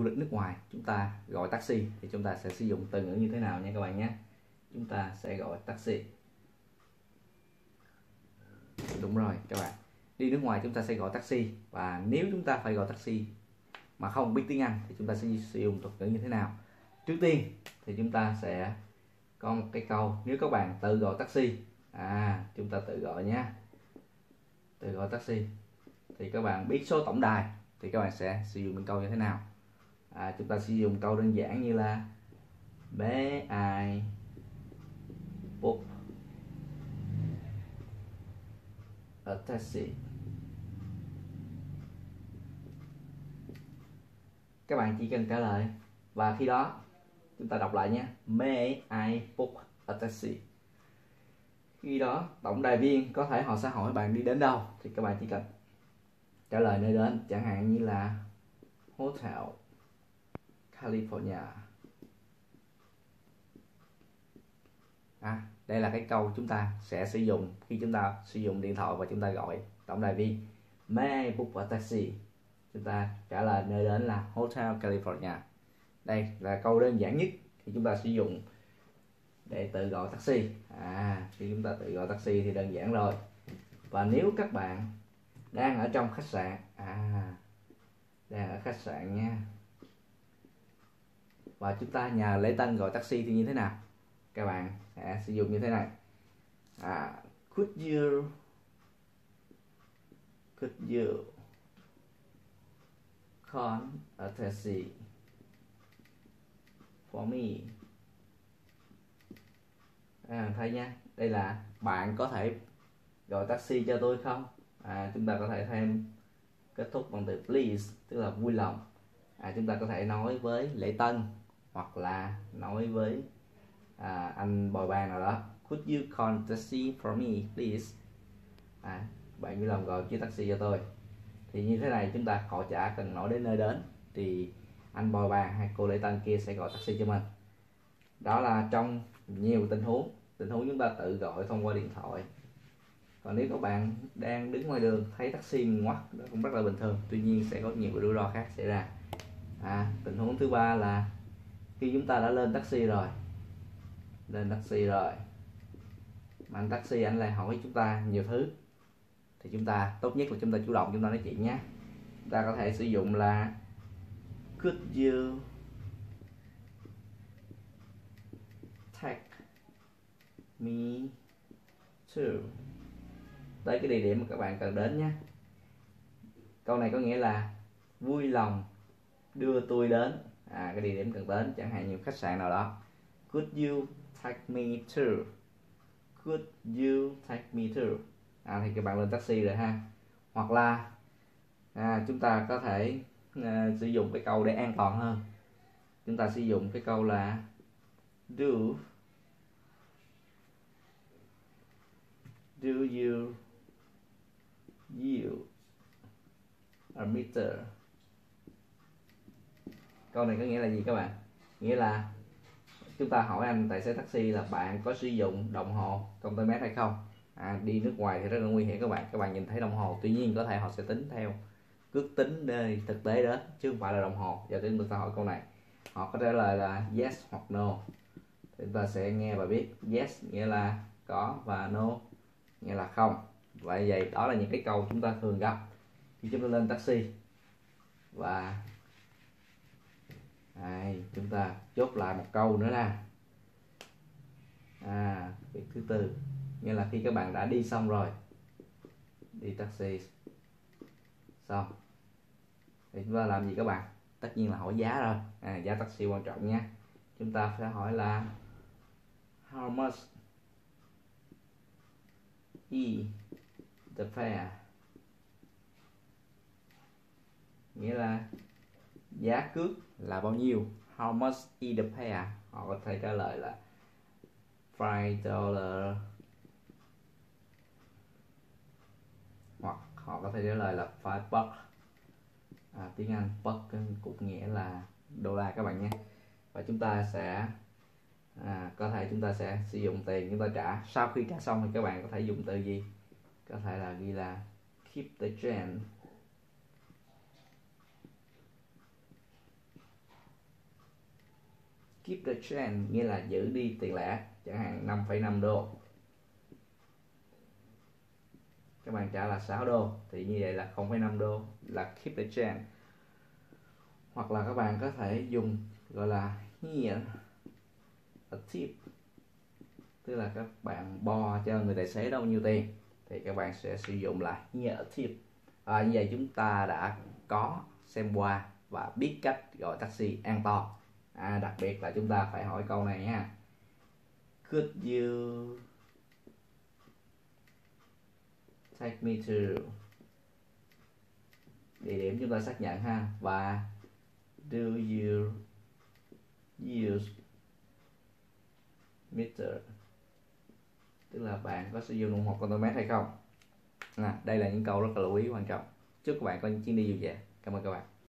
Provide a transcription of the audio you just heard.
du lịch nước ngoài, chúng ta gọi taxi thì chúng ta sẽ sử dụng từ ngữ như thế nào nha các bạn nhé. Chúng ta sẽ gọi taxi. Đúng rồi các bạn, đi nước ngoài chúng ta sẽ gọi taxi, và nếu chúng ta phải gọi taxi mà không biết tiếng Anh thì chúng ta sẽ sử dụng thuật ngữ như thế nào? Trước tiên thì chúng ta sẽ có một cái câu, nếu các bạn tự gọi taxi, chúng ta tự gọi nhé, tự gọi taxi thì các bạn biết số tổng đài thì các bạn sẽ sử dụng những câu như thế nào? Chúng ta sử dụng câu đơn giản như là May I book a taxi? Các bạn chỉ cần trả lời, và khi đó chúng ta đọc lại nhé, May I book a taxi? Khi đó tổng đài viên có thể họ sẽ hỏi bạn đi đến đâu, thì các bạn chỉ cần trả lời nơi đến, chẳng hạn như là Hotel California. Đây là cái câu chúng ta sẽ sử dụng khi chúng ta sử dụng điện thoại và chúng ta gọi tổng đài viên. May I book a taxi? Chúng ta trả lời nơi đến là Hotel California. Đây là câu đơn giản nhất khi chúng ta sử dụng để tự gọi taxi. Khi chúng ta tự gọi taxi thì đơn giản rồi. Và nếu các bạn đang ở trong khách sạn, đang ở khách sạn nha, và chúng ta nhờ lễ tân gọi taxi thì như thế nào? Các bạn sẽ sử dụng như thế này. Could you call a taxi for me? Thấy nha, đây là bạn có thể gọi taxi cho tôi không? Chúng ta có thể thêm kết thúc bằng từ please, tức là vui lòng. Chúng ta có thể nói với lễ tân hoặc là nói với anh bồi bàn nào đó. Could you call taxi for me please? Bạn vui lòng gọi chiếc taxi cho tôi. Thì như thế này chúng ta họ chả cần nói đến nơi đến thì anh bồi bàn hay cô lễ tân kia sẽ gọi taxi cho mình. Đó là trong nhiều tình huống chúng ta tự gọi thông qua điện thoại. Còn nếu các bạn đang đứng ngoài đường thấy taxi ngoắt, đó cũng rất là bình thường, tuy nhiên sẽ có nhiều rủi ro khác xảy ra. Tình huống thứ ba là khi chúng ta đã lên taxi rồi, mà anh taxi anh lại hỏi chúng ta nhiều thứ, thì chúng ta tốt nhất là chúng ta chủ động chúng ta nói chuyện nhé. Chúng ta có thể sử dụng là Could you take me to? Tới cái địa điểm mà các bạn cần đến nhé. Câu này có nghĩa là vui lòng đưa tôi đến cái địa điểm cần đến, chẳng hạn như khách sạn nào đó. Could you take me to? Could you take me to? Thì các bạn lên taxi rồi ha. Hoặc là chúng ta có thể sử dụng cái câu để an toàn hơn. Chúng ta sử dụng cái câu là Do you use a meter? Câu này có nghĩa là gì các bạn? Nghĩa là chúng ta hỏi anh tài xế taxi là bạn có sử dụng đồng hồ công tơ mét hay không? Đi nước ngoài thì rất là nguy hiểm các bạn nhìn thấy đồng hồ, tuy nhiên có thể họ sẽ tính theo ước tính nơi thực tế đó chứ không phải là đồng hồ. Giờ chúng ta hỏi câu này, họ có trả lời là yes hoặc no, thì chúng ta sẽ nghe và biết. Yes nghĩa là có và no nghĩa là không. Vậy đó là những cái câu chúng ta thường gặp khi chúng ta lên taxi. Và chúng ta chốt lại một câu nữa là việc thứ tư, nghĩa là khi các bạn đã đi xong rồi, đi taxi xong thì chúng ta làm gì các bạn? Tất nhiên là hỏi giá rồi. Giá taxi quan trọng nha. Chúng ta phải hỏi là how much is the fare? Nghĩa là giá cước là bao nhiêu? How much is the fare? Họ có thể trả lời là $5, hoặc họ có thể trả lời là $5. Tiếng Anh buck cũng nghĩa là đô la các bạn nhé. Và chúng ta sẽ có thể chúng ta sẽ sử dụng tiền chúng ta trả. Sau khi trả xong thì các bạn có thể dùng từ gì? Có thể là ghi là keep the change, keep the change nghĩa là giữ đi tiền lẻ, chẳng hạn 5,5 đô. Các bạn trả là 6 đô thì như vậy là 0,5 đô là keep the change. Hoặc là các bạn có thể dùng gọi là here a tip, tức là các bạn bo cho người tài xế đó bao nhiêu tiền thì các bạn sẽ sử dụng là here a tip. Như vậy chúng ta đã có xem qua và biết cách gọi taxi an toàn. Đặc biệt là chúng ta phải hỏi câu này nha. Could you take me to, địa điểm chúng ta xác nhận ha, và do you use meter, tức là bạn có sử dụng đồng hồ contomet hay không. Đây là những câu rất là lưu ý quan trọng. Chúc các bạn có những chuyến đi vui vẻ. Cảm ơn các bạn.